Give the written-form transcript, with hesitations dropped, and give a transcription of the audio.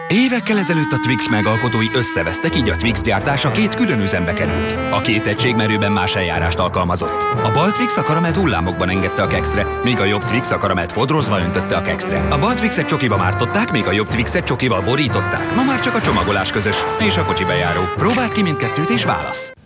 Évekkel ezelőtt a Twix megalkotói összevesztek, így a Twix gyártása két külön üzembe került. A két egység merőben más eljárást alkalmazott. A bal Twix a karamelt hullámokban engedte a kekszre, míg a jobb Twix a karamelt fodrozva öntötte a kekszre. A bal Twixet csokiba mártották, míg a jobb Twixet csokival borították. Ma már csak a csomagolás közös, és a kocsiba járó. Próbáld ki mindkettőt és válasz!